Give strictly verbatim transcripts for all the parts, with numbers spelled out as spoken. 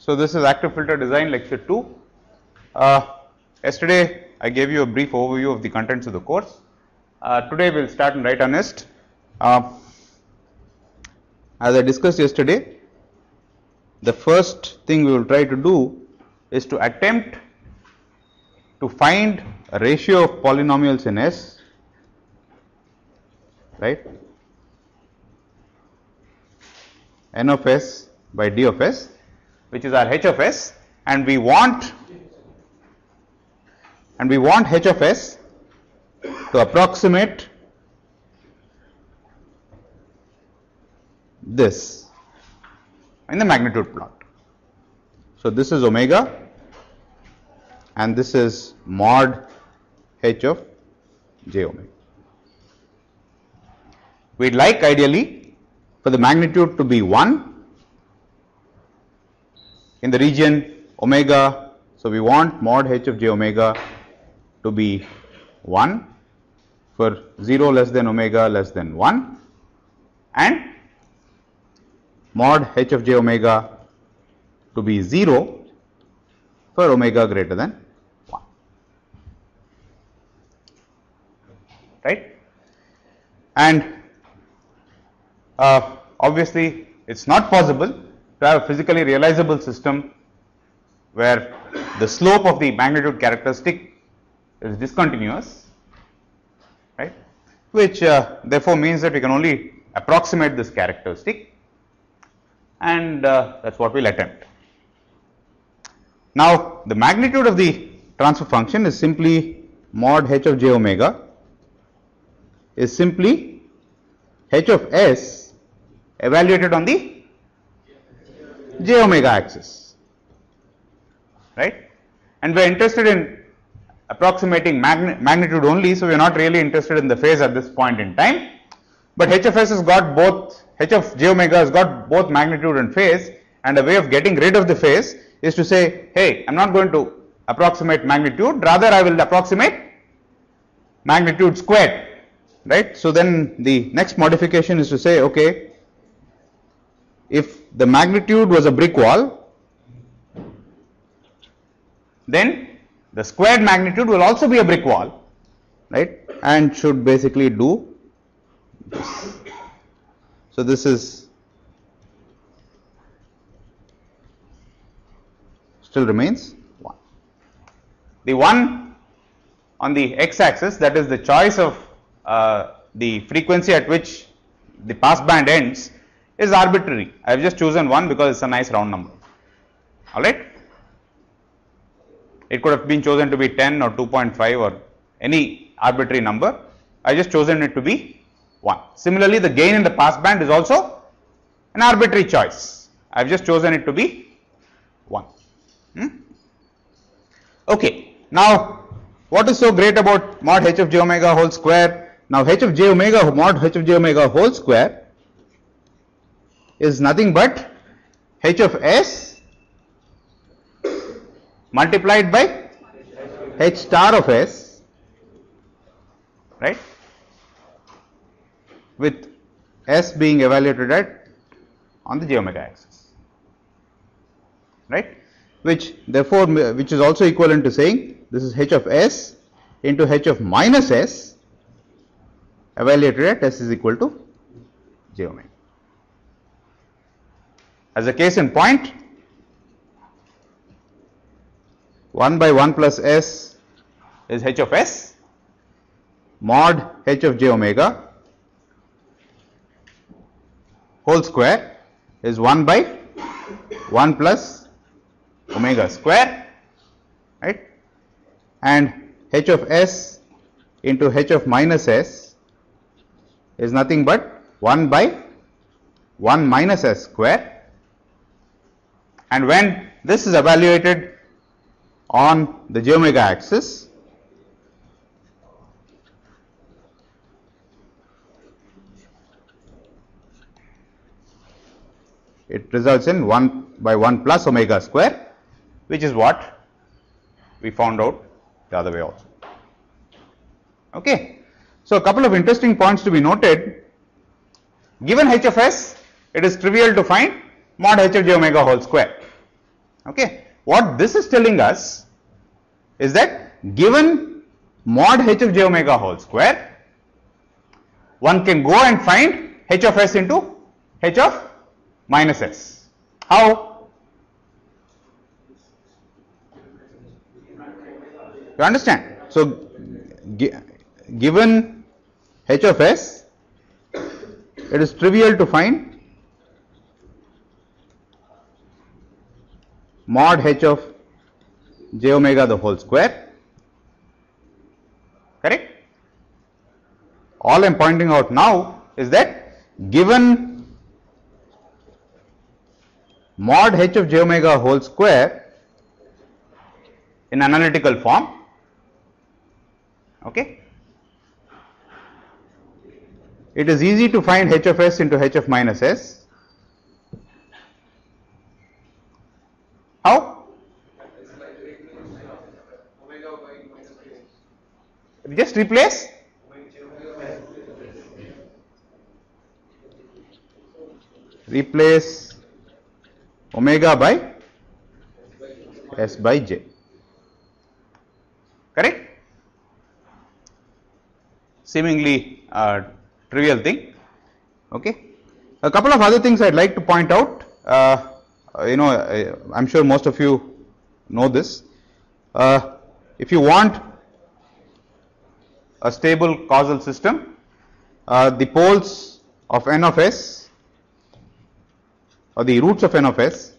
So this is active filter design lecture two. Uh, yesterday I gave you a brief overview of the contents of the course. Uh, today we will start in right earnest. Uh, as I discussed yesterday, the first thing we will try to do is to attempt to find a ratio of polynomials in S, right, n of S by d of S, which is our h of S, and we want and we want h of S to approximate this in the magnitude plot. So this is omega and this is mod h of j omega. We'd like ideally for the magnitude to be one in the region omega. So we want mod h of j omega to be one for zero less than omega less than one, and mod h of j omega to be zero for omega greater than one, right? And uh, obviously it's not possible to have a physically realizable system where the slope of the magnitude characteristic is discontinuous, right, which uh, therefore means that we can only approximate this characteristic, and uh, that is what we will attempt. Now the magnitude of the transfer function is simply mod h of j omega is simply h of S evaluated on the j omega axis, right, and we are interested in approximating magn magnitude only, so we are not really interested in the phase at this point in time, but h of S has got both, h of j omega has got both magnitude and phase, and a way of getting rid of the phase is to say, hey, I am not going to approximate magnitude, rather I will approximate magnitude squared, right. So then the next modification is to say, okay, if the magnitude was a brick wall, then the squared magnitude will also be a brick wall, right, and should basically do this. So this is still remains one. The one on the x axis, that is the choice of uh, the frequency at which the passband ends, is arbitrary. I have just chosen one because it is a nice round number, alright. It could have been chosen to be ten or two point five or any arbitrary number. I just chosen it to be one. Similarly, the gain in the passband is also an arbitrary choice. I have just chosen it to be one. Hmm? Okay. Now, what is so great about mod h of j omega whole square? Now, h of j omega mod h of j omega whole square is nothing but h of S multiplied by h star of S, right, with S being evaluated at on the j omega axis, right, which therefore which is also equivalent to saying this is h of S into h of minus S evaluated at S is equal to j omega. As a case in point, one by one plus S is h of S, mod h of j omega whole square is one by one plus omega square, right, and h of S into h of minus S is nothing but one by one minus S square, and when this is evaluated on the j omega axis, it results in one by one plus omega square, which is what we found out the other way also. Okay. So, a couple of interesting points to be noted. Given h of S, it is trivial to find mod h of j omega whole square. Okay. What this is telling us is that given mod h of j omega whole square, one can go and find h of s into h of minus s. How? You understand? So, given h of s, it is trivial to find mod h of j omega the whole square. Correct? All I am pointing out now is that given mod h of j omega whole square in analytical form, okay, it is easy to find h of s into h of minus s. How? Just replace replace omega by s by j. Correct? Seemingly uh, trivial thing. Okay. A couple of other things I'd like to point out. Uh, you know, I, I'm sure most of you know this. Uh, if you want a stable causal system, uh, the poles of n of s or the roots of n of s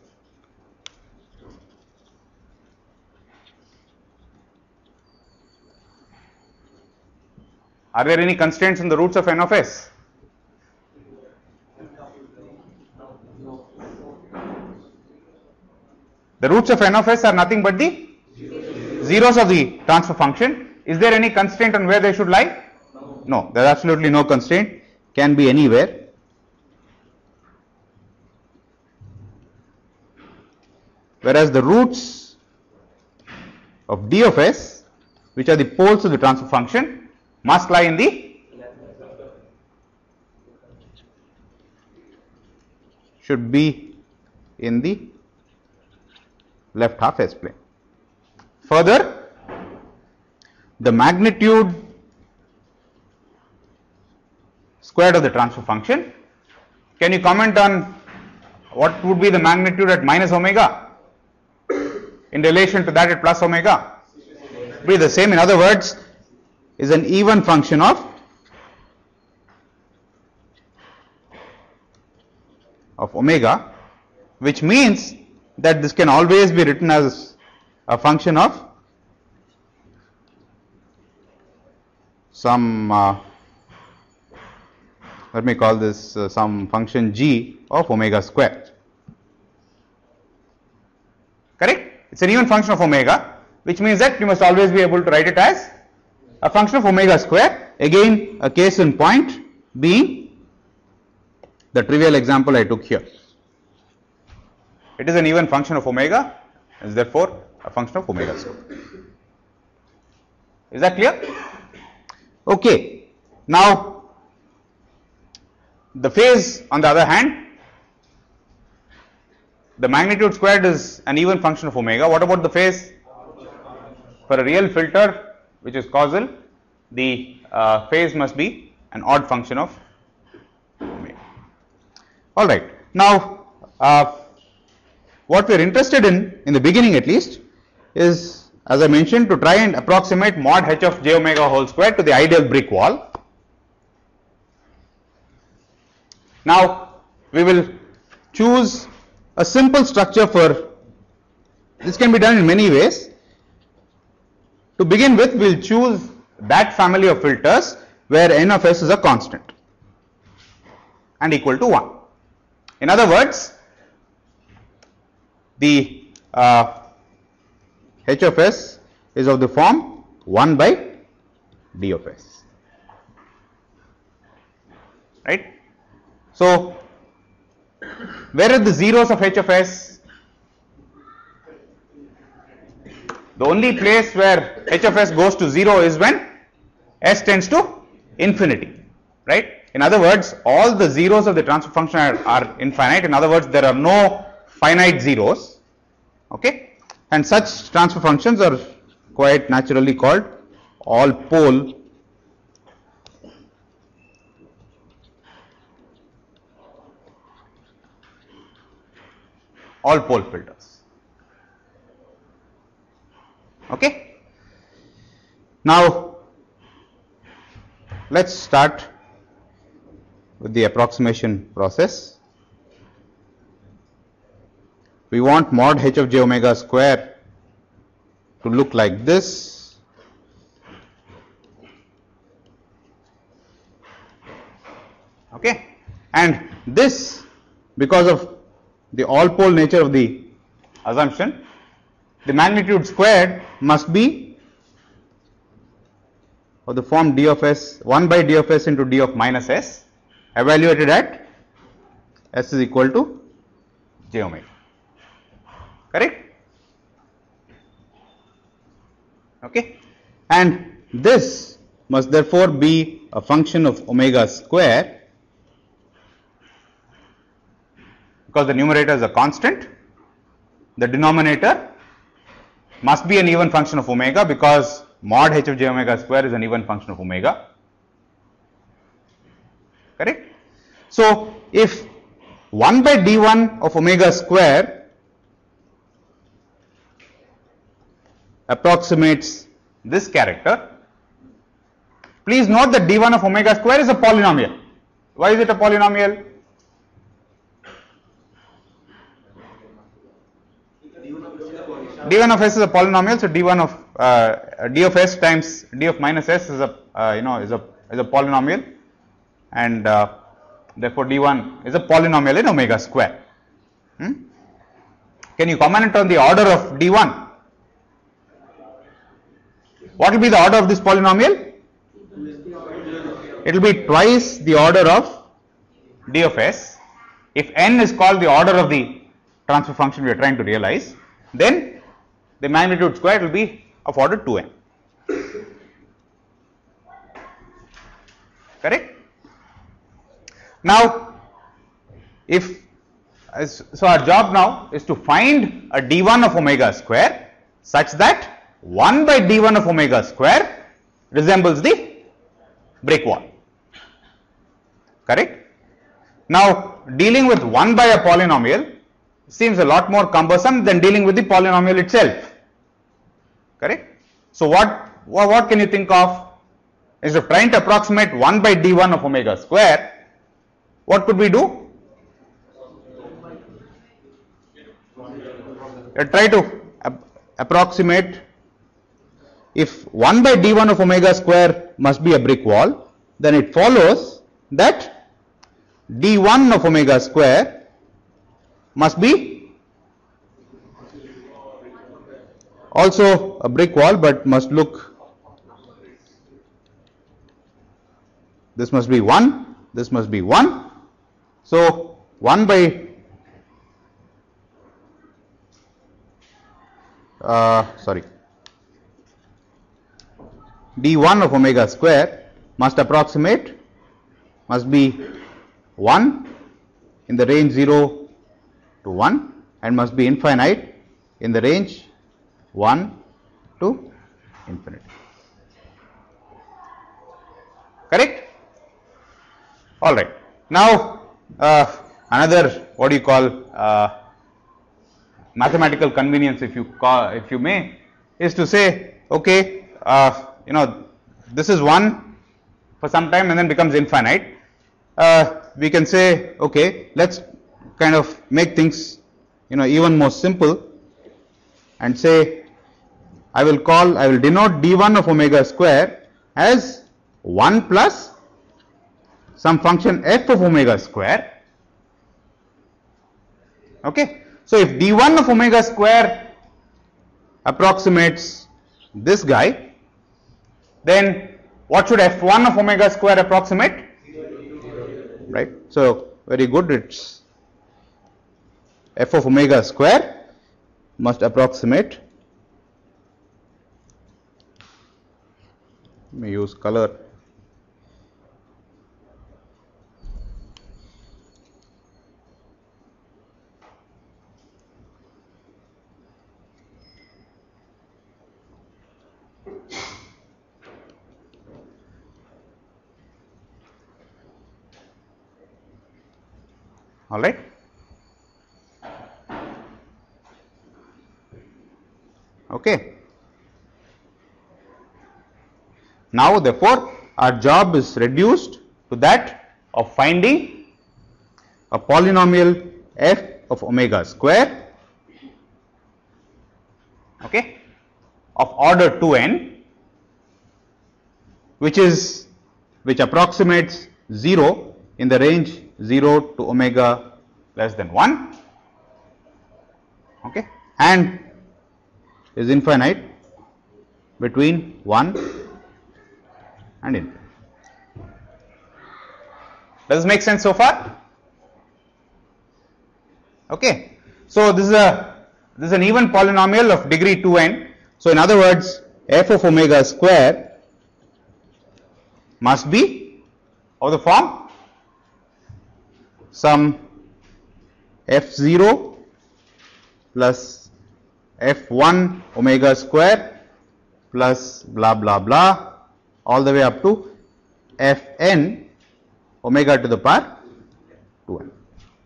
are there any constraints in the roots of n of s? The roots of n of s are nothing but the zeros of the transfer function. Is there any constraint on where they should lie? No, there is absolutely no constraint, can be anywhere. Whereas the roots of d of s, which are the poles of the transfer function, must lie in the should be in the left half S plane. Further, the magnitude squared of the transfer function, can you comment on what would be the magnitude at minus omega in relation to that at plus omega? Be the same. In other words, is an even function of of omega, which means that this can always be written as a function of some uh, let me call this uh, some function g of omega square. Correct? It's an even function of omega, which means that you must always be able to write it as a function of omega square. Again, a case in point being the trivial example I took here. It is an even function of omega, is therefore a function of omega square. Is that clear? Okay. Now, the phase, on the other hand, the magnitude squared is an even function of omega. What about the phase? For a real filter which is causal, the uh, phase must be an odd function of omega. All right. Now, uh, what we are interested in, in the beginning at least, is, as I mentioned, to try and approximate mod h of j omega whole square to the ideal brick wall. Now, we will choose a simple structure for, this can be done in many ways. To begin with, we will choose that family of filters where n of s is a constant and equal to one. In other words, the uh, h of s is of the form one by d of s, right. So, where are the zeros of h of s? The only place where h of s goes to zero is when s tends to infinity, right. In other words, all the zeros of the transfer function are, are infinite. In other words, there are no finite zeros. Okay, and such transfer functions are quite naturally called all pole all pole filters. Okay. Now let's start with the approximation process. We want mod h of j omega square to look like this. Okay, and this, because of the all pole nature of the assumption, the magnitude squared must be of the form d of s one by d of s into d of minus s, evaluated at s is equal to j omega. Correct? Okay, and this must therefore be a function of omega square, because the numerator is a constant. The denominator must be an even function of omega, because mod h of j omega square is an even function of omega. Correct? So if one by d one of omega square approximates this character, please note that d one of omega square is a polynomial. Why is it a polynomial? d one of s is a polynomial, so d one of uh, d of s times d of minus s is a uh, you know is a is a polynomial, and uh, therefore d one is a polynomial in omega square. Hmm? Can you comment on the order of d one? What will be the order of this polynomial? It will be twice the order of d of s. If n is called the order of the transfer function we are trying to realize, then the magnitude square will be of order two n. Correct? Now, if so, our job now is to find a d one of omega square such that one by d one of omega square resembles the brick wall. Correct? Now, dealing with one by a polynomial seems a lot more cumbersome than dealing with the polynomial itself. Correct? So what what can you think of is of trying to approximate one by d one of omega square? What could we do? Uh, try to ap approximate. If one by d one of omega square must be a brick wall, then it follows that d one of omega square must be also a brick wall, but must look, this must be one, this must be one. So one by uh, sorry d one of omega square must approximate, must be one in the range zero to one, and must be infinite in the range one to infinity. Correct? All right. Now, uh, another, what do you call, uh, mathematical convenience, if you call, if you may, is to say, okay, uh, you know, this is one for some time and then becomes infinite. Uh, we can say, okay, let's kind of make things, you know, even more simple, and say, I will call, I will denote d one of omega square as one plus some function f of omega square. Okay. So if d one of omega square approximates this guy, then what should f one of omega square approximate? Right. So very good, it's f of omega square must approximate, let me use color, all right. Okay. Now therefore our job is reduced to that of finding a polynomial f of omega square, okay, of order two n, which is which approximates zero in the range zero to omega less than one, okay, and is infinite between one and infinite. Does it make sense so far? Okay. So this is a this is an even polynomial of degree two n. So in other words, f of omega square must be of the form some f zero plus f one omega square plus blah blah blah all the way up to fn omega to the power two n.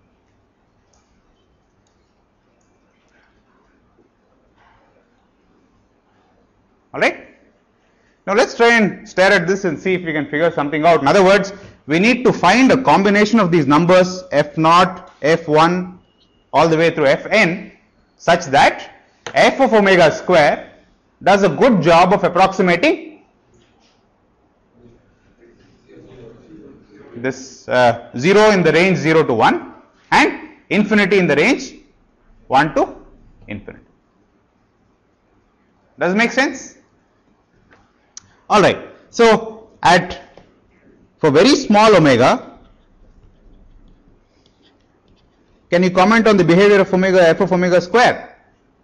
All right. Now let's try and stare at this and see if we can figure something out. In other words, we need to find a combination of these numbers f naught, f one all the way through fn such that f of omega square does a good job of approximating this uh, zero in the range zero to one and infinity in the range one to infinity. Does it make sense? All right. So at for very small omega, can you comment on the behavior of omega f of omega square?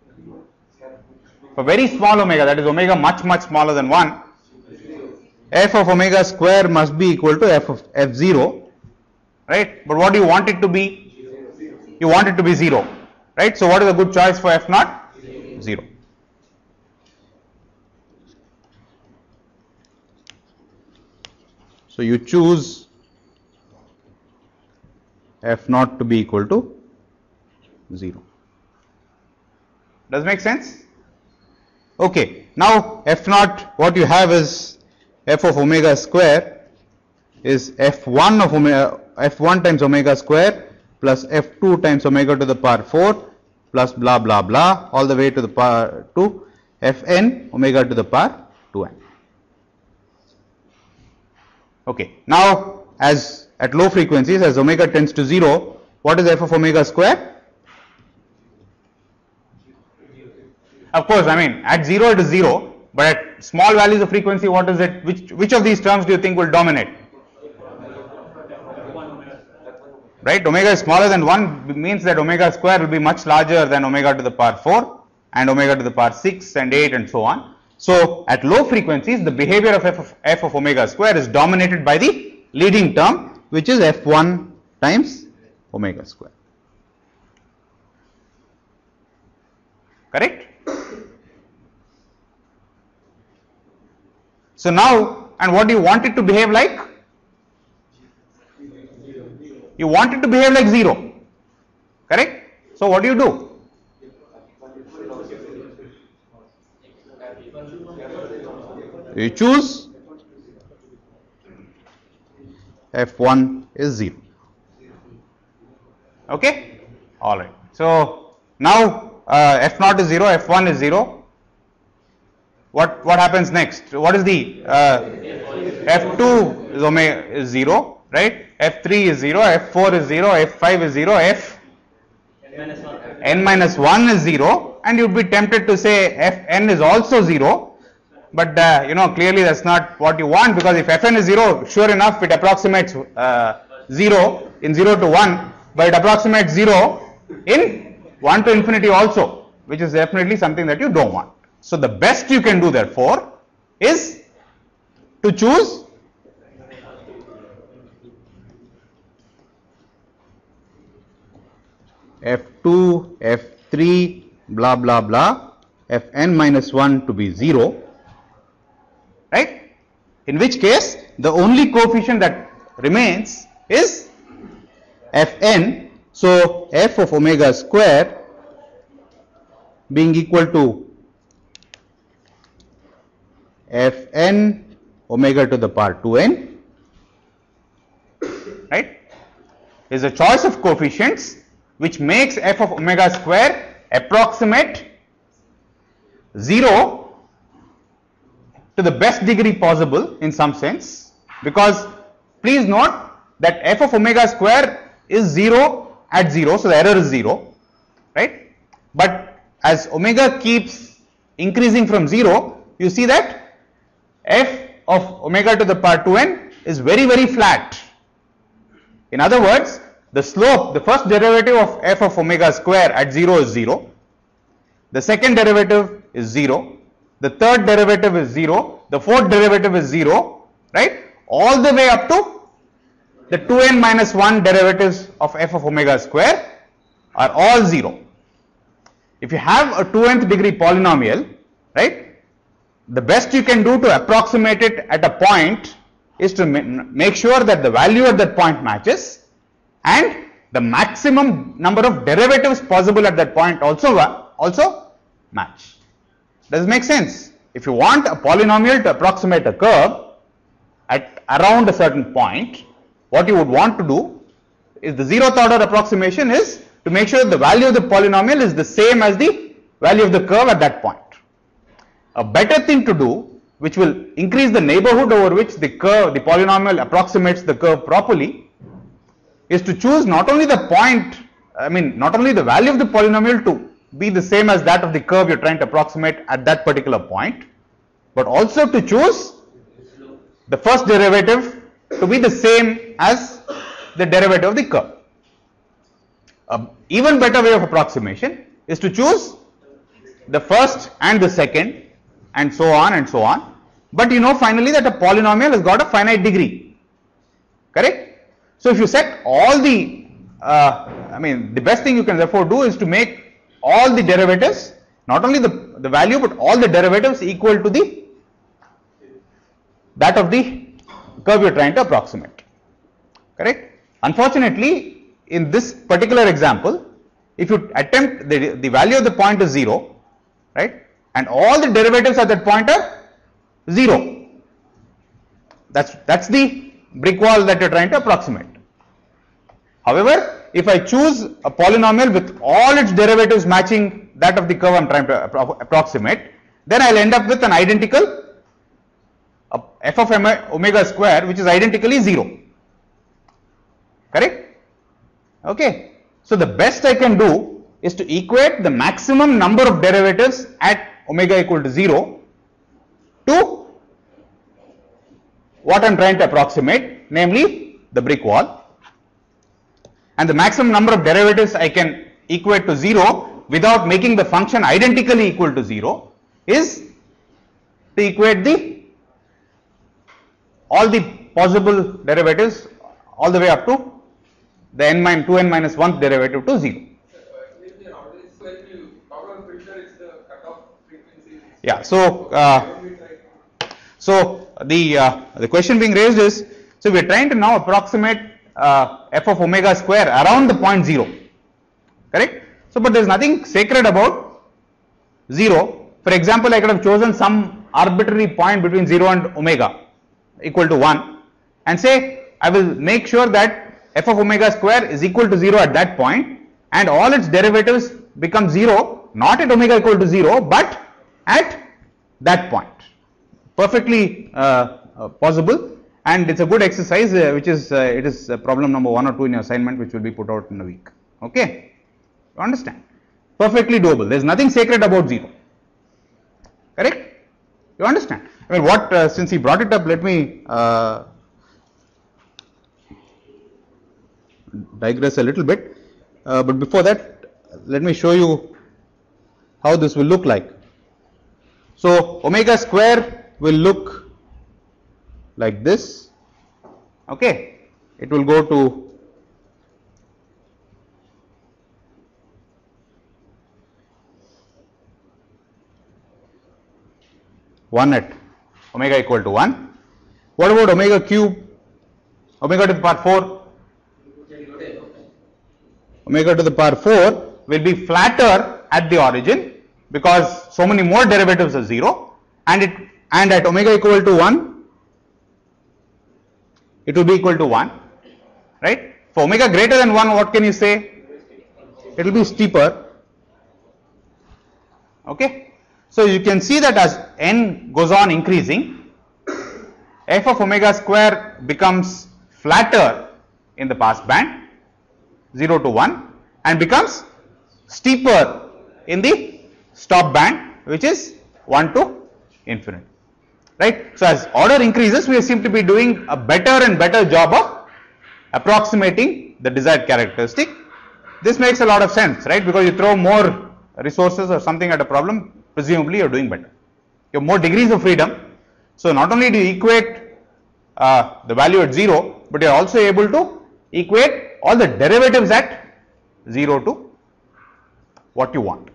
For very small omega, that is omega much much smaller than one, f of omega square must be equal to f of f zero, right? But what do you want it to be? You want it to be zero, right? So what is a good choice for f naught? Zero. So you choose f naught to be equal to zero. Does it make sense? Okay. Now f naught, what you have is f of omega square is f one of omega, f one times omega square plus f two times omega to the power four plus blah blah blah all the way to the power to fn omega to the power two n. Okay. Now as at low frequencies, as omega tends to zero, what is f of omega square? Of course, I mean at zero it is zero, but at small values of frequency, what is it? Which which of these terms do you think will dominate? Right? Omega is smaller than one means that omega square will be much larger than omega to the power four and omega to the power six and eight and so on. So at low frequencies, the behavior of f of, f of omega square is dominated by the leading term, which is f one times omega square. Correct? So now, and what do you want it to behave like? You want it to behave like zero. Correct? So what do you do? You choose f one is zero. Okay? Alright. So now uh, f naught is zero, f one is zero. What what happens next? What is the uh, f two is omega is zero, right? f three is zero, f four is zero, f five is zero, f n minus one is zero, and you'd be tempted to say fn is also zero. But uh, you know, clearly that's not what you want, because if fn is zero, sure enough it approximates uh, zero in zero to one, but it approximates zero in one to infinity also, which is definitely something that you don't want. So the best you can do therefore is to choose f two, f three, blah blah blah, fn minus one to be zero. Right? In which case the only coefficient that remains is fn So f of omega square being equal to Fn omega to the power two n, right, is a choice of coefficients which makes f of omega square approximate zero to the best degree possible in some sense, because please note that f of omega square is zero at zero, so the error is zero, right, but as omega keeps increasing from zero, you see that f of omega to the power two n is very very flat. In other words, the slope, the first derivative of f of omega square at zero is zero, the second derivative is zero, the third derivative is zero, the fourth derivative is zero, right, all the way up to the two n minus one derivatives of f of omega square are all zero. If you have a two nth degree polynomial, right, the best you can do to approximate it at a point is to make sure that the value at that point matches and the maximum number of derivatives possible at that point also also match. Does it make sense? If you want a polynomial to approximate a curve at around a certain point, what you would want to do is the zeroth order approximation is to make sure the value of the polynomial is the same as the value of the curve at that point. A better thing to do, which will increase the neighborhood over which the curve, the polynomial approximates the curve properly, is to choose not only the point, I mean not only the value of the polynomial to be the same as that of the curve you are trying to approximate at that particular point, but also to choose the first derivative to be the same as the derivative of the curve. An even better way of approximation is to choose the first and the second and so on and so on, but you know finally that a polynomial has got a finite degree, correct? So if you set all the, uh, I mean the best thing you can therefore do is to make all the derivatives, not only the, the value but all the derivatives equal to the that of the curve you are trying to approximate, correct? Unfortunately, in this particular example, if you attempt the, the value of the point is zero, right, and all the derivatives at that point are zero, that's that's the brick wall that you are trying to approximate. However, if I choose a polynomial with all its derivatives matching that of the curve I am trying to appro approximate, then I will end up with an identical uh, f of omega square which is identically zero, correct? Okay. So the best I can do is to equate the maximum number of derivatives at omega equal to zero to what I am trying to approximate, namely the brick wall, and the maximum number of derivatives I can equate to zero without making the function identically equal to zero is to equate the all the possible derivatives all the way up to the n minus two n minus one derivative to zero. Yeah, so uh, so the uh, the question being raised is, so we are trying to now approximate uh, f of omega square around the point zero, correct? So but there is nothing sacred about zero. For example, I could have chosen some arbitrary point between zero and omega equal to one and say I will make sure that f of omega square is equal to zero at that point and all its derivatives become zero, not at omega equal to zero but at that point. Perfectly uh, uh, possible, and it's a good exercise uh, which is uh, it is uh, problem number one or two in your assignment, which will be put out in a week. Okay, you understand? Perfectly doable. There is nothing sacred about zero, correct? You understand? I mean, what uh, since he brought it up, let me uh, digress a little bit, uh, but before that let me show you how this will look like. So omega square will look like this, okay? It will go to one at omega equal to one. What about omega cube, omega to the power four? omega to the power four will be flatter at the origin because so many more derivatives are zero, and it and at omega equal to one it will be equal to one, right? For omega greater than one, what can you say? It will be steeper. Okay, so you can see that as n goes on increasing, f of omega square becomes flatter in the pass band zero to one and becomes steeper in the stop band, which is one to infinity, right? So as order increases, we seem to be doing a better and better job of approximating the desired characteristic. This makes a lot of sense, right? Because you throw more resources or something at a problem, presumably you are doing better. You have more degrees of freedom. So not only do you equate uh, the value at zero, but you are also able to equate all the derivatives at zero to what you want.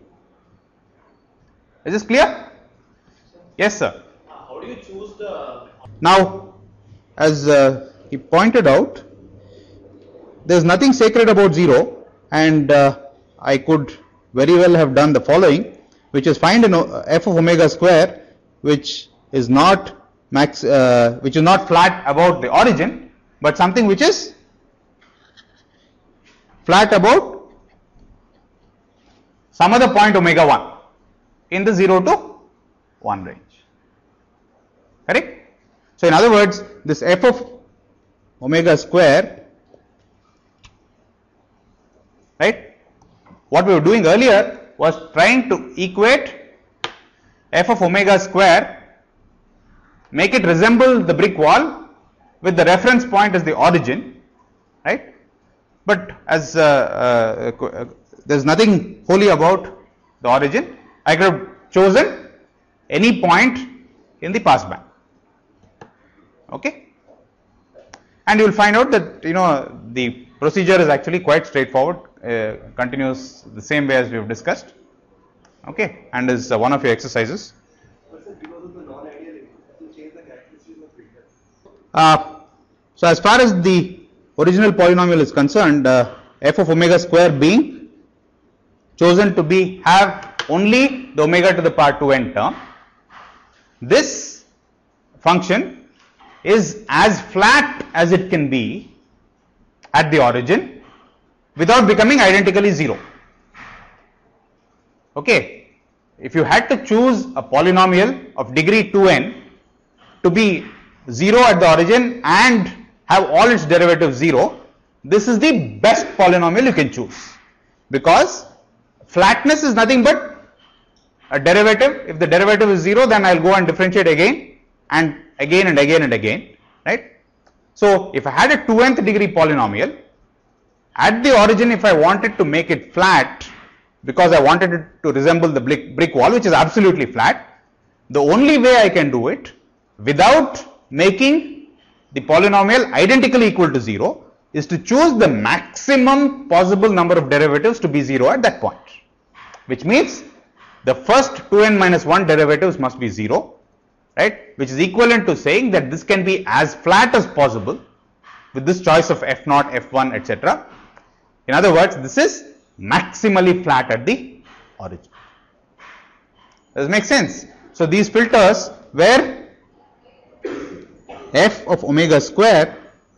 Is this clear? Yes, sir. Uh, how do you choose the? Now, as uh, he pointed out, there is nothing sacred about zero, and uh, I could very well have done the following, which is find an f of omega square which is not max, uh, which is not flat about the origin, but something which is flat about some other point omega one in the zero to one range. Correct? So in other words, this f of omega square, right, what we were doing earlier was trying to equate f of omega square, make it resemble the brick wall with the reference point as the origin, right? But as uh, uh, there is nothing holy about the origin, I could have chosen any point in the pass band. Okay, and you will find out that you know the procedure is actually quite straightforward, uh, continues the same way as we have discussed. Okay, and is uh, one of your exercises. But sir, because of the non-ideal, it will change the characteristics of filter. Uh, so as far as the original polynomial is concerned, uh, f of omega square being chosen to be have only the omega to the power two n term, this function is as flat as it can be at the origin without becoming identically zero. Okay, if you had to choose a polynomial of degree two n to be zero at the origin and have all its derivatives zero, this is the best polynomial you can choose, because flatness is nothing but a derivative. If the derivative is zero, then I will go and differentiate again and again and again and again, right? So if I had a two nth degree polynomial at the origin, if I wanted to make it flat, because I wanted it to resemble the brick, brick wall, which is absolutely flat, the only way I can do it without making the polynomial identically equal to zero is to choose the maximum possible number of derivatives to be zero at that point, which means the first two n minus one derivatives must be zero, right, which is equivalent to saying that this can be as flat as possible with this choice of f naught, f one, et cetera. In other words, this is maximally flat at the origin. Does it make sense? So these filters where f of omega square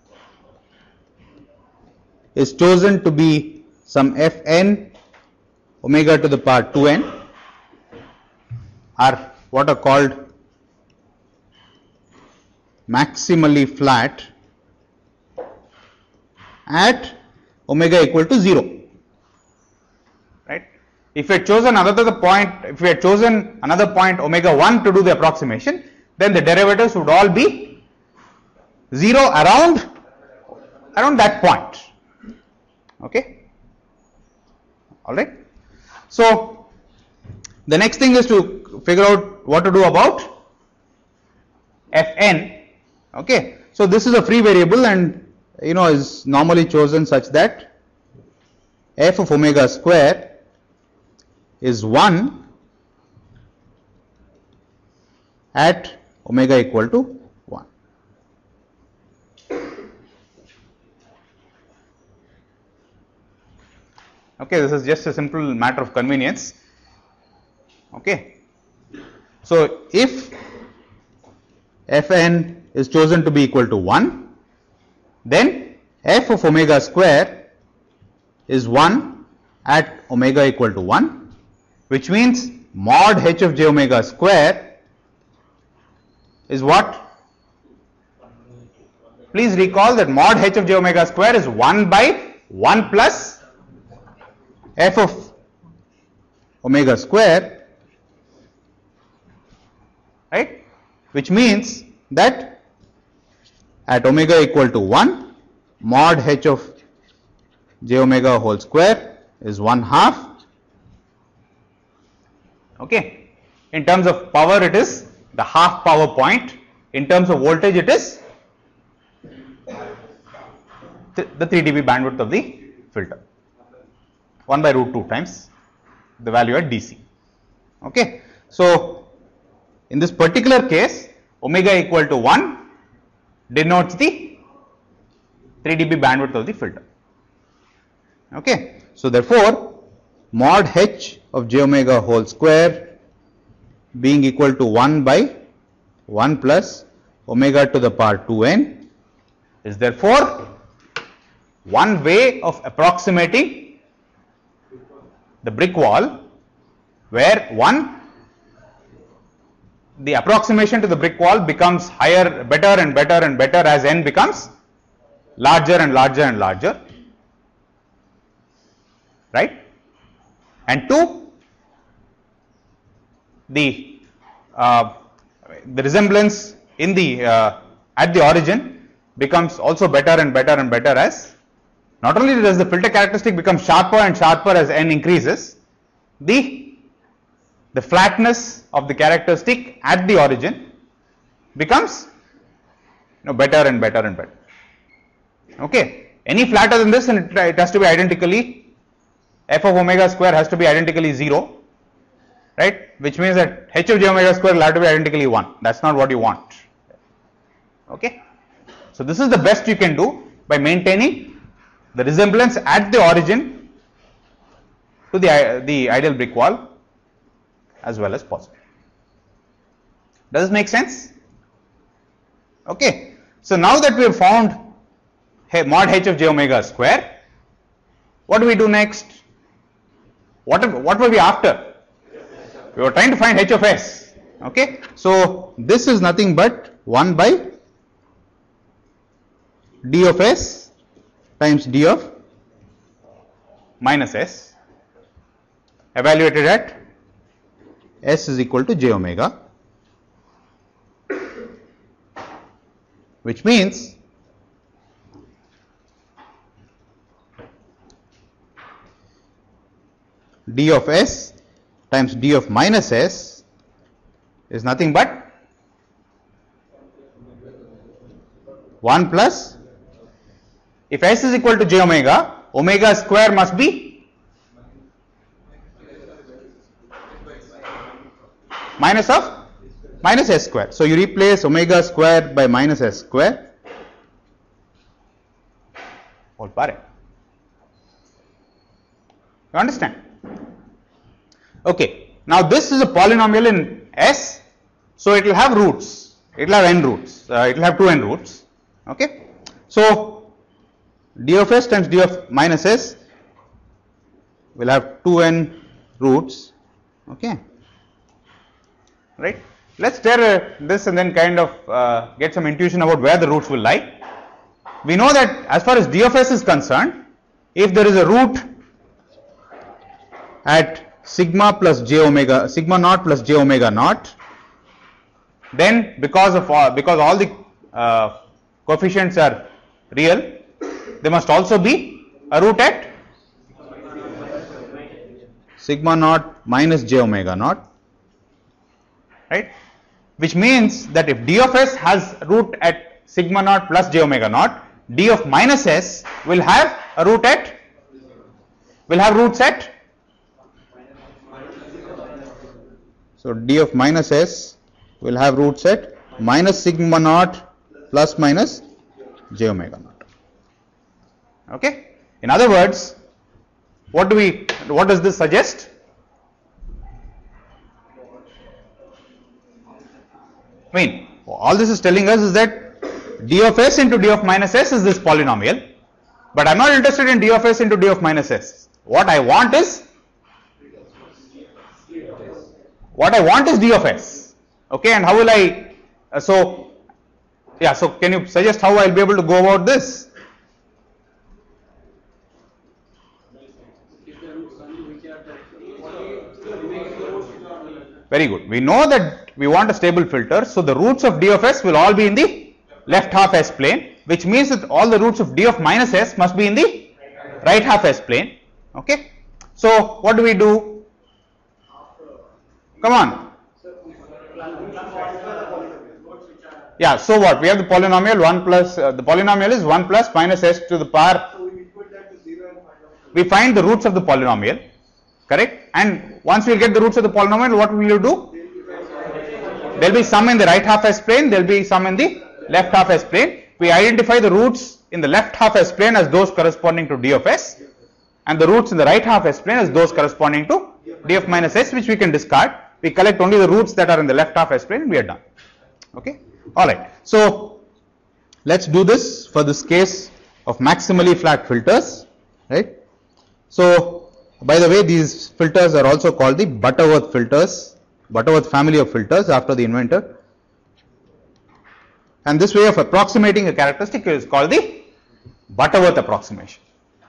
is chosen to be some fn omega to the power two n are what are called maximally flat at omega equal to zero. Right? If we had chosen another point, if we had chosen another point omega one to do the approximation, then the derivatives would all be zero around around that point. Okay. All right. So the next thing is to figure out what to do about fn. Okay. So this is a free variable and you know is normally chosen such that f of omega square is one at omega equal to one. Okay, this is just a simple matter of convenience. Okay. So, if Fn is chosen to be equal to one, then f of omega square is one at omega equal to one, which means mod h of j omega square is what? Please recall that mod h of j omega square is one by one plus f of omega square, right, which means that at omega equal to one, mod h of j omega whole square is one half. Okay. In terms of power, it is the half power point. In terms of voltage, it is th the three D B bandwidth of the filter, one by root two times the value at D C. Okay. So, in this particular case, omega equal to one denotes the three D B bandwidth of the filter. Okay. So, therefore, mod h of j omega whole square being equal to one by one plus omega to the power two n is therefore one way of approximating the brick wall, where one the approximation to the brick wall becomes higher, better and better and better as n becomes larger and larger and larger, right? And two, the uh, the resemblance in the uh, at the origin becomes also better and better and better as not only does the filter characteristic become sharper and sharper as n increases, the the flatness of the characteristic at the origin becomes, you know, better and better and better. Okay, any flatter than this, and it, it has to be identically, f of omega square has to be identically zero, right, which means that h of j omega square will have to be identically one. That is not what you want. Okay. So, this is the best you can do by maintaining the resemblance at the origin to the, the ideal brick wall as well as possible. Does this make sense? Okay. So, now that we have found hey, mod h of j omega square, what do we do next? What, what were we after? We were trying to find h of s. Okay. So, this is nothing but one by d of s times d of minus s evaluated at s is equal to j omega, which means d of s times d of minus s is nothing but one plus, if s is equal to j omega, omega square must be minus of minus s square. So, you replace omega square by minus s square whole power n. You understand? Okay. Now, this is a polynomial in S, so it will have roots, it will have n roots, uh, it will have two n roots. Okay. So, d of s times d of minus s will have two n roots. Okay. Right. Let us stare at this and then kind of uh, get some intuition about where the roots will lie. We know that as far as d of s is concerned, if there is a root at sigma plus j omega, sigma naught plus j omega naught, then because of all, because all the uh, coefficients are real, there must also be a root at sigma naught minus j omega naught, right, which means that if d of s has root at sigma naught plus j omega naught, d of minus s will have a root at, will have roots at, so d of minus s will have roots at minus sigma naught plus minus j omega naught. Okay. In other words, what do we, what does this suggest? I mean, all this is telling us is that d of s into d of minus s is this polynomial, but I am not interested in d of s into d of minus s. What I want is, what I want is d of s. Okay, and how will I, uh, so, yeah, so can you suggest how I will be able to go about this? Very good. We know that we want a stable filter, so the roots of d of s will all be in the left half s plane, which means that all the roots of d of minus s must be in the right half s plane. Okay. So what do we do? Come on. Yeah. So what? We have the polynomial one plus uh, the polynomial is one plus minus s to the power. We find the roots of the polynomial. Correct? And once we get the roots of the polynomial, what will you do? There will be some in the right half s plane, there will be some in the left half s plane. We identify the roots in the left half s plane as those corresponding to d of s, and the roots in the right half s plane as those corresponding to d of minus s, which we can discard. We collect only the roots that are in the left half s plane and we are done. Okay? Alright. So, let us do this for this case of maximally flat filters. Right? So, by the way, these filters are also called the Butterworth filters, Butterworth family of filters after the inventor. And this way of approximating a characteristic is called the Butterworth approximation.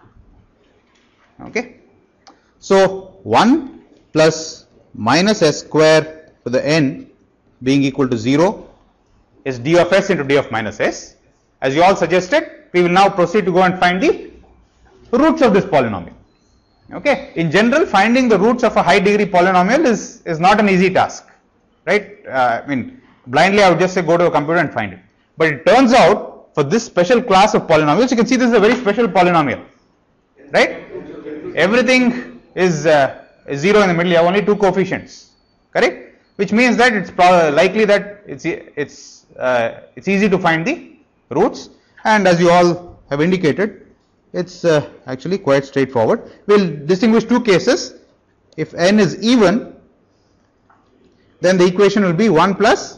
Okay. So, one plus minus s square to the n being equal to zero is d of s into d of minus s. As you all suggested, we will now proceed to go and find the roots of this polynomial. Okay. In general, finding the roots of a high degree polynomial is, is not an easy task, right? Uh, I mean, blindly I would just say go to a computer and find it. But it turns out for this special class of polynomials, you can see this is a very special polynomial, right? Everything is, uh, is zero in the middle, you have only two coefficients, correct? Which means that it's likely that it's, it's, uh, it's easy to find the roots, and as you all have indicated, it's uh, actually quite straightforward. We'll distinguish two cases. If n is even, then the equation will be one plus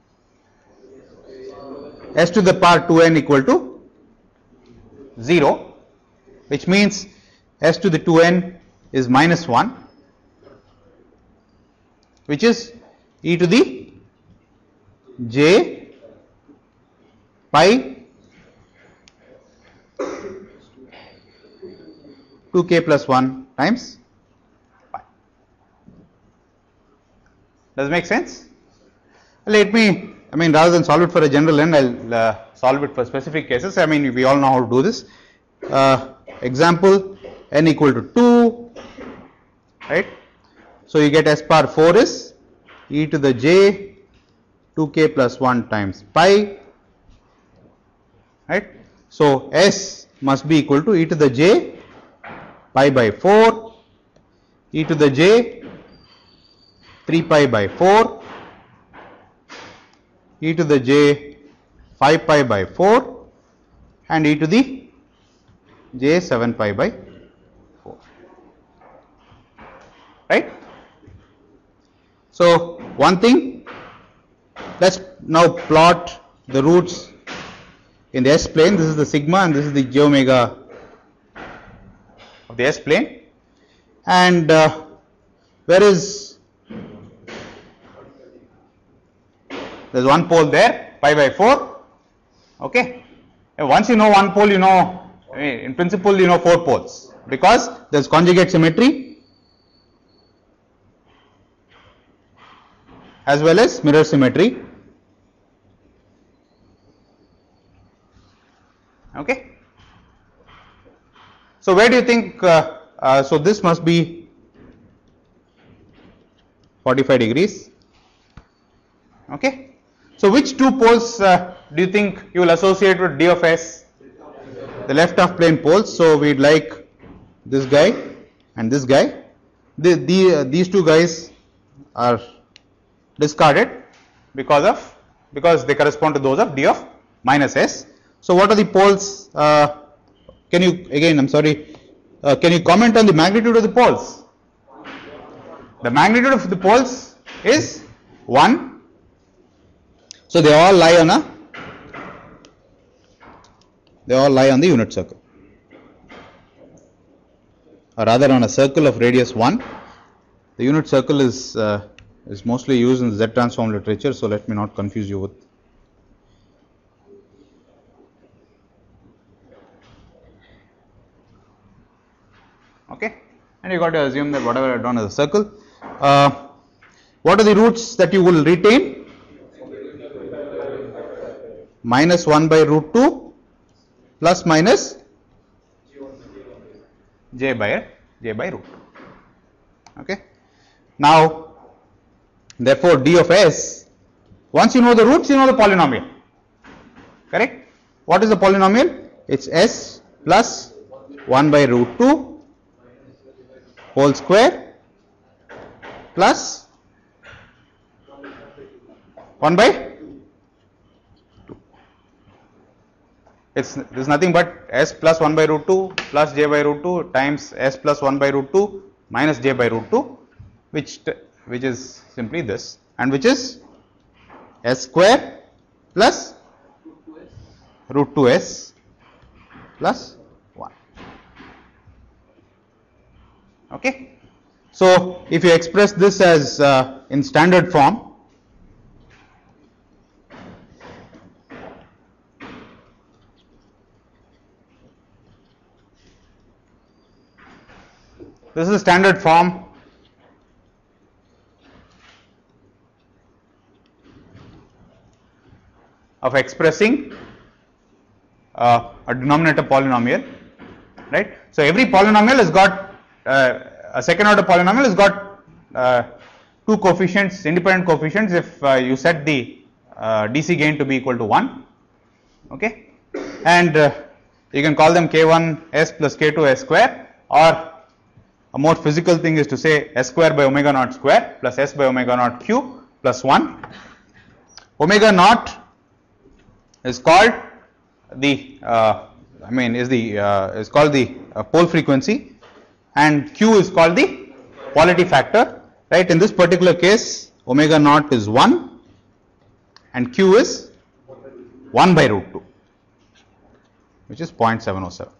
s to the power two n equal to zero, which means s to the two n is minus one, which is e to the j pi two k plus one times pi. Does it make sense? Let me, I mean, rather than solve it for a general end, I'll uh, solve it for specific cases. I mean, we all know how to do this. Uh, example, n equal to two, right? So you get s power four is e to the j two k plus one times pi, right? So s must be equal to e to the j pi by four, e to the j three pi by four, e to the j five pi by four, and e to the j seven pi by four, right? So one thing, let's now plot the roots in the s plane. This is the sigma and this is the j omega of the s plane, and uh, where is, there's one pole there, pi by four. Okay, and once you know one pole, you know, I mean, in principle you know four poles, because there's conjugate symmetry as well as mirror symmetry. Okay. So where do you think, uh, uh, so this must be forty-five degrees. Okay. So which two poles uh, do you think you will associate with d of s? The left half plane poles. So we'd like this guy and this guy. The, the, uh, these two guys are discarded because of, because they correspond to those of d of minus s. So what are the poles? Uh, can you again, I'm sorry, uh, can you comment on the magnitude of the poles? The magnitude of the poles is one. So they all lie on a they all lie on the unit circle, or rather on a circle of radius one. The unit circle is uh, is mostly used in the Z transform literature, so let me not confuse you with. Okay, and you got to assume that whatever I have done is a circle. Uh, what are the roots that you will retain? Minus one by root two plus minus j by j by root two. Okay. Now, therefore, d of s, once you know the roots, you know the polynomial. Correct? What is the polynomial? It's s plus one by root two whole square plus one by two. It's this is nothing but s plus one by root two plus j by root two times s plus one by root two minus j by root two, which which is simply this, and which is s square plus root two s plus one. Okay. So if you express this as uh, in standard form, this is the standard form of expressing uh, a denominator polynomial, right? So every polynomial has got uh, a second order polynomial has got uh, two coefficients, independent coefficients, if uh, you set the uh, D C gain to be equal to one, okay, and uh, you can call them k one s plus k two s square, or a more physical thing is to say s square by omega naught square plus s by omega naught q plus one. Omega naught is called the uh, I mean is the uh, is called the uh, pole frequency, and q is called the quality factor, right? In this particular case, omega naught is one and q is one by root two, which is zero point seven zero seven.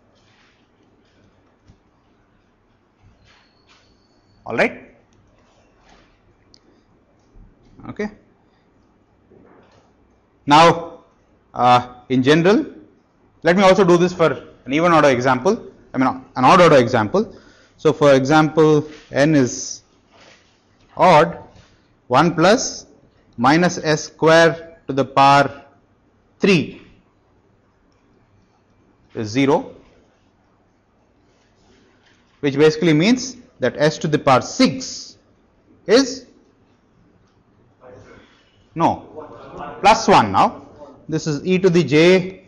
All right. Okay. Now, uh, in general, let me also do this for an even order example. I mean, an odd order example. So, for example, n is odd, one plus minus s square to the power three is zero, which basically means that s to the power six is no plus one. Now this is e to the j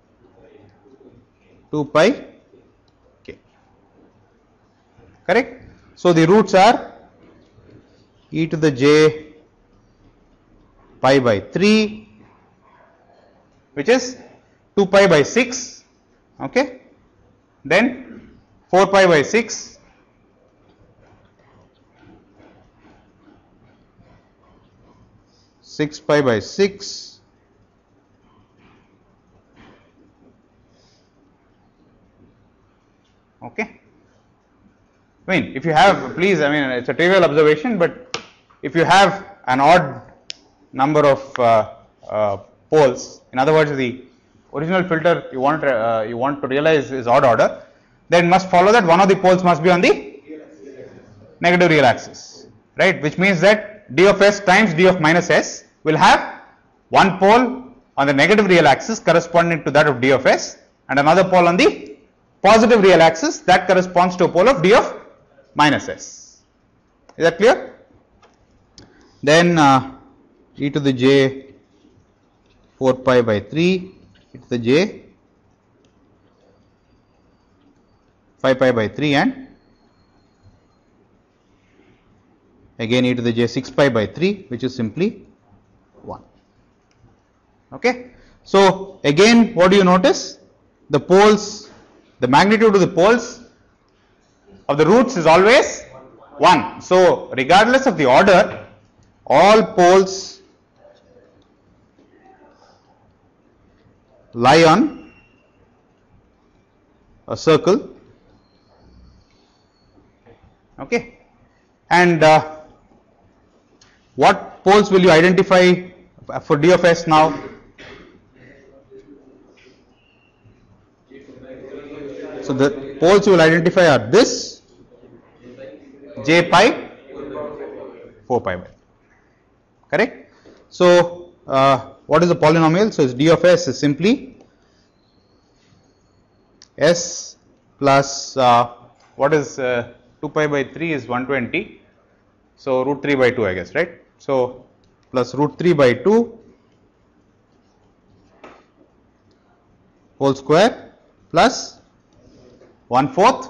two pi k, correct? So the roots are e to the j pi by three, which is two pi by six, okay, then four pi by six, six pi by six, okay. I mean, if you have, please, I mean, it's a trivial observation, but if you have an odd number of uh, uh, poles, in other words, the original filter you want uh, you want to realize is odd order, then it must follow that one of the poles must be on the negative real axis, right? Which means that d of s times d of minus s will have one pole on the negative real axis corresponding to that of d of s, and another pole on the positive real axis that corresponds to a pole of d of minus s. Is that clear? Then uh, e to the j four pi by three, e to the j five pi by three, and again e to the j six pi by three, which is simply one. Okay. So again, what do you notice? The poles, the magnitude of the poles of the roots is always one. So regardless of the order, all poles lie on a circle. Okay, and uh, what poles will you identify for D of S now? So the poles you will identify are this, j pi, four pi by. Correct? So uh, what is the polynomial? So D of S is simply S plus uh, what is uh, two pi by three is one hundred twenty. So root three by two, I guess, right? So plus root three by two whole square plus one fourth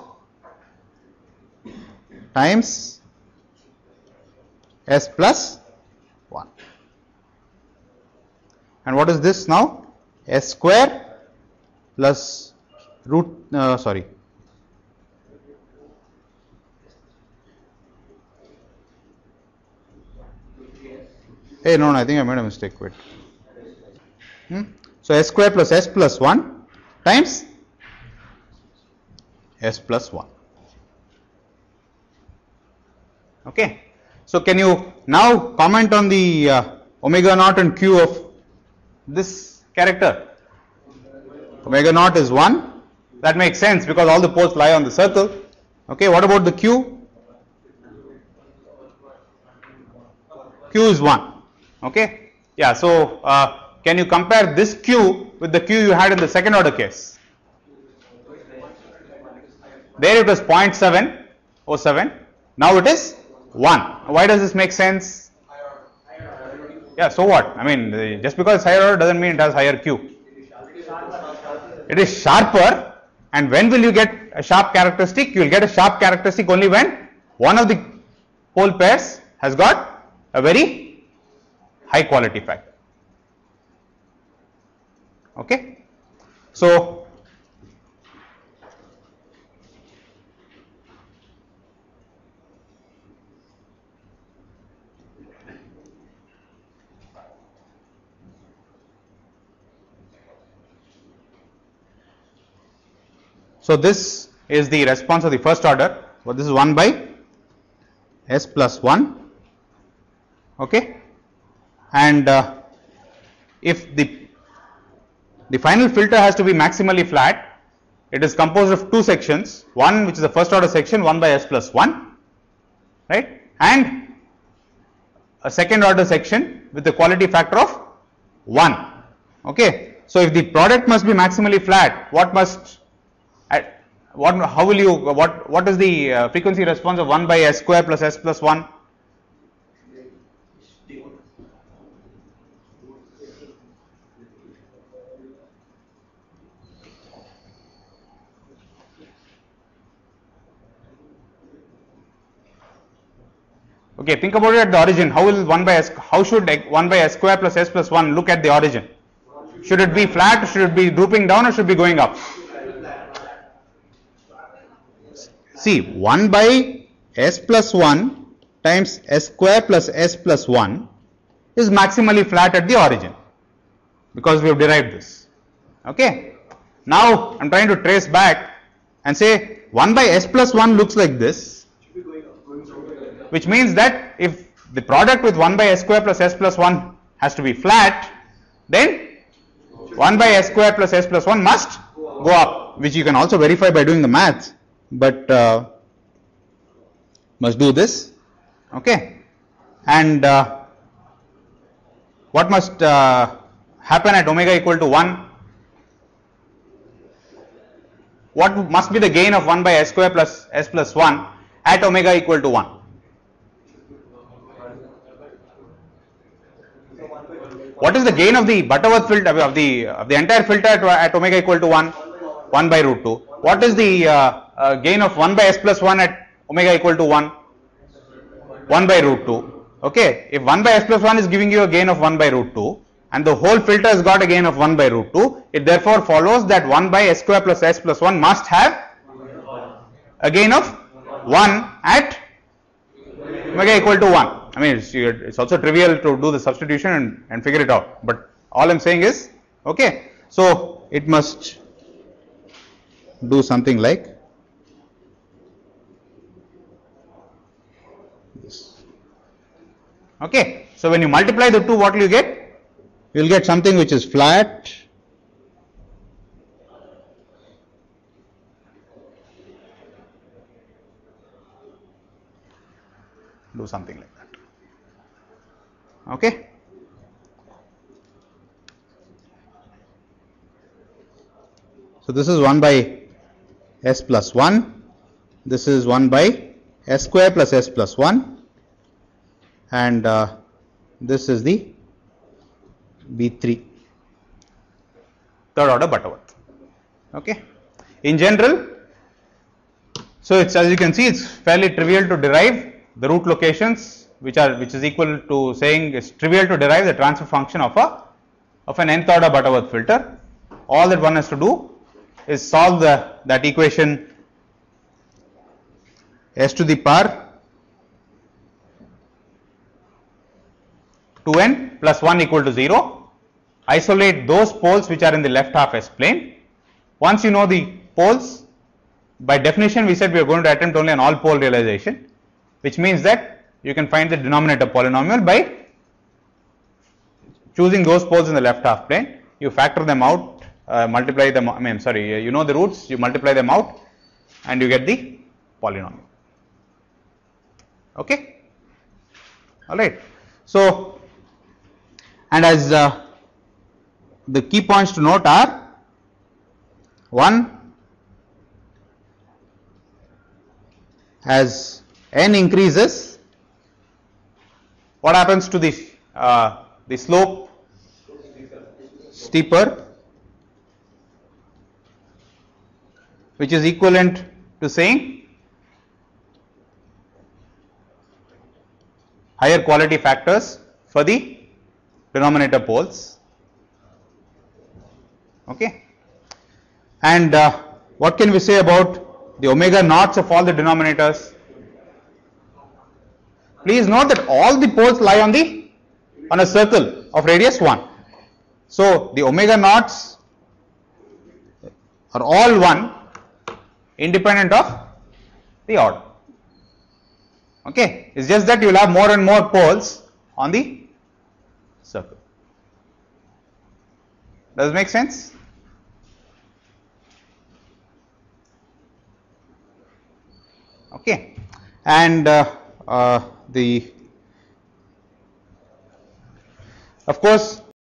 times S plus one. And what is this now? S square plus root, uh, sorry, hey, no, no, I think I made a mistake. Wait. Hmm? So S square plus S plus one times S plus one. Okay. So can you now comment on the uh, omega naught and q of this character? Omega naught is one. That makes sense because all the poles lie on the circle. Okay. What about the q? Q is one. Okay. Yeah. So uh, can you compare this q with the q you had in the second order case? There it was zero point seven oh seven. Now it is one. Why does this make sense? Yeah. So what? I mean, just because it's higher order doesn't mean it has higher q. It is sharper. And when will you get a sharp characteristic? You will get a sharp characteristic only when one of the pole pairs has got a very high quality factor. Okay. So So this is the response of the first order. Well, this is one by S plus one. Okay. And uh, if the the final filter has to be maximally flat, it is composed of two sections. One which is the first order section, one by S plus one, right, and a second order section with the quality factor of one. Okay. So if the product must be maximally flat, what must At what, how will you, what, what is the uh, frequency response of one by S square plus S plus one? Okay, think about it at the origin. How will one by S, how should one by S square plus S plus one look at the origin? Should it be flat, should it be drooping down, or should it be going up? See, one by S plus one times S square plus S plus one is maximally flat at the origin because we have derived this. Okay. Now, I am trying to trace back and say one by S plus one looks like this, which means that if the product with one by S square plus S plus one has to be flat, then one by S square plus S plus one must go up, which you can also verify by doing the maths. But uh, must do this, okay, and uh, what must uh, happen at omega equal to one? What must be the gain of one by S square plus S plus one at omega equal to one? What is the gain of the Butterworth filter of the of the entire filter at, at omega equal to one? one by root two. What is the uh, uh, gain of one by S plus one at omega equal to one? one by root two. Okay. If one by S plus one is giving you a gain of one by root two and the whole filter has got a gain of one by root two, it therefore follows that one by S square plus S plus one must have a gain of one at omega equal to one. I mean, it's, it's also trivial to do the substitution and, and figure it out, but all I'm saying is, okay, so it must do something like this. Okay, so when you multiply the two, what will you get? You will get something which is flat, do something like that. Okay. So this is one by s plus one, this is one by s square plus s plus one, and uh, this is the B three, third order Butterworth. Okay. In general, so it's, as you can see, it's fairly trivial to derive the root locations, which are which is equal to saying it's trivial to derive the transfer function of a of an nth order Butterworth filter. All that one has to do is solve the that equation s to the power two n plus one equal to zero. Isolate those poles which are in the left half S plane. Once you know the poles, by definition we said we are going to attempt only an all pole realization, which means that you can find the denominator polynomial by choosing those poles in the left half plane. You factor them out, uh, multiply them, I mean sorry, you know the roots, you multiply them out and you get the polynomial. Okay, all right. So, and as uh, the key points to note are, one, as n increases, what happens to the uh, the slope? Steeper, which is equivalent to saying higher quality factors for the denominator poles. Okay, and uh, what can we say about the omega naughts of all the denominators? Please note that all the poles lie on the on a circle of radius one. So the omega naughts are all one, independent of the order. Okay, it's just that you will have more and more poles on the circle. Does it make sense? Okay, and uh, uh, the of course